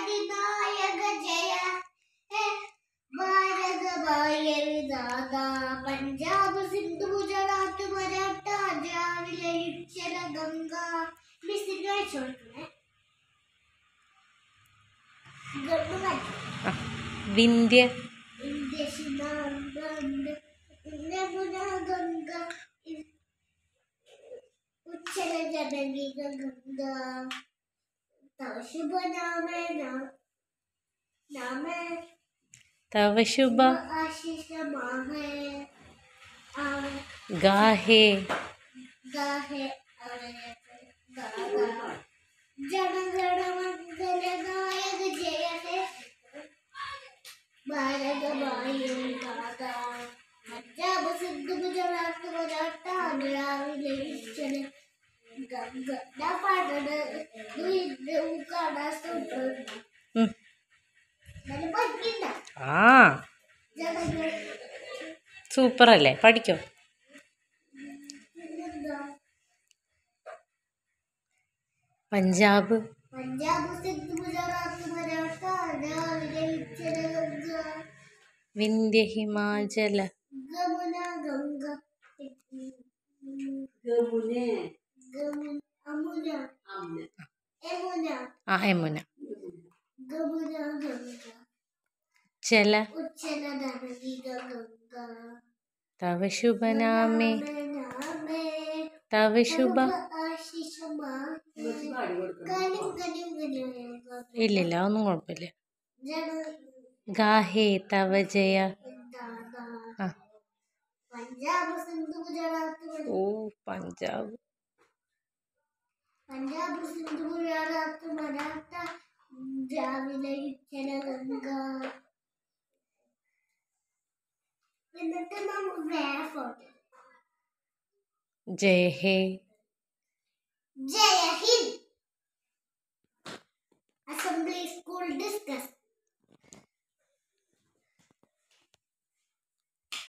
अधिनायक जय हे भारत भाग्य विधाता पंजाब सिंधु गुजरात मराठा द्राविड़ उत्कल गंगा मिसिंगाई छोड़ने विंध्य विंध्य यमुना गंगा उच्चल जननी गंगा तव शुभ नामे नामे तव शुभ आशीष माहे गाहे गाहे जन गण मंगल नायक जय हे भारत भाग्य विधाता पंजाब सिंधु गुजरात मराठा द्राविड़ उत्कल गंगा ना पाडना काड़ा सूत्र मैंने പഠിക്കണ്ട ആ സൂപ്പർ അല്ലേ പഠിക്കോ पंजाब पंजाब सिंधु गुजरात मराठा द्राविड़ उत्कल गंगा विंध्य हिमाचल यमुना गंगा अमुना यमुना यमुना गमुना गंगा चल उच्चल धरणी गंगा तव शुभ नामे नामे तव शुभ आशीष माहे ഇല്ലില്ല ഒന്നും കുഴപ്പമില്ല ഗാഹേ തവ ജയ ആ पंजाब सिंधु गुजरात ഓ പഞ്ചാബ് पंजाब सिंधु गुजरात मराठा द्राविड़ उत्कल गंगा എന്നിട്ട് നമ്മൾ വേഫോട്ട് ജയ ഹേ ജയ ഹിന്ദ് അസംബ്ലി സ്കൂൾ ഡിസ്കസ്